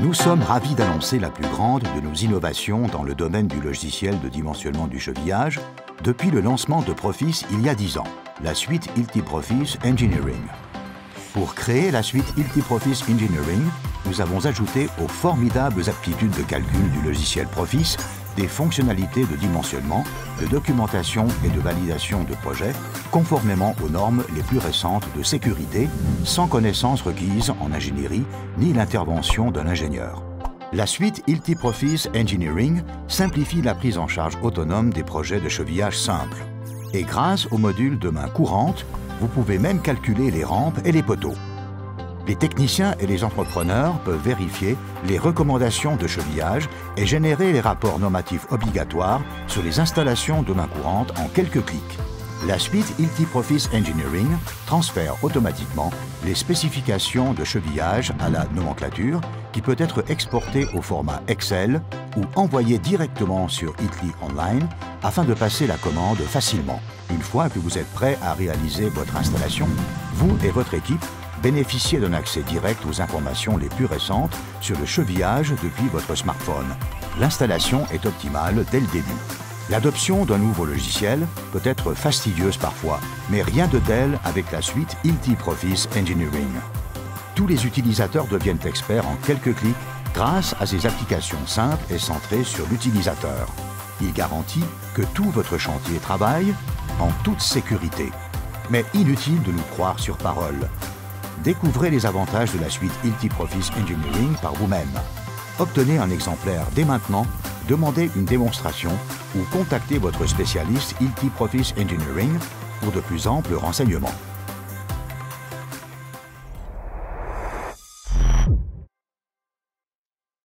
Nous sommes ravis d'annoncer la plus grande de nos innovations dans le domaine du logiciel de dimensionnement du chevillage depuis le lancement de Profis il y a 10 ans, la suite ILTI Profis Engineering. Pour créer la suite ILTI Profis Engineering, nous avons ajouté aux formidables aptitudes de calcul du logiciel Profis des fonctionnalités de dimensionnement, de documentation et de validation de projets, conformément aux normes les plus récentes de sécurité, sans connaissances requises en ingénierie ni l'intervention d'un ingénieur. La suite ILTI Profis Engineering simplifie la prise en charge autonome des projets de chevillage simples. Et grâce au module de main courante, vous pouvez même calculer les rampes et les poteaux. Les techniciens et les entrepreneurs peuvent vérifier les recommandations de chevillage et générer les rapports normatifs obligatoires sur les installations de main courante en quelques clics. La suite ILTI Profis Engineering transfère automatiquement les spécifications de chevillage à la nomenclature qui peut être exportée au format Excel ou envoyée directement sur ILTI Online afin de passer la commande facilement. Une fois que vous êtes prêt à réaliser votre installation, vous et votre équipe bénéficiez d'un accès direct aux informations les plus récentes sur le chevillage depuis votre smartphone. L'installation est optimale dès le début. L'adoption d'un nouveau logiciel peut être fastidieuse parfois, mais rien de tel avec la suite ILTI Profis Engineering. Tous les utilisateurs deviennent experts en quelques clics grâce à ces applications simples et centrées sur l'utilisateur. Il garantit que tout votre chantier travaille en toute sécurité. Mais inutile de nous croire sur parole. Découvrez les avantages de la suite ILTI Profis Engineering par vous-même. Obtenez un exemplaire dès maintenant, demandez une démonstration ou contactez votre spécialiste ILTI Profis Engineering pour de plus amples renseignements.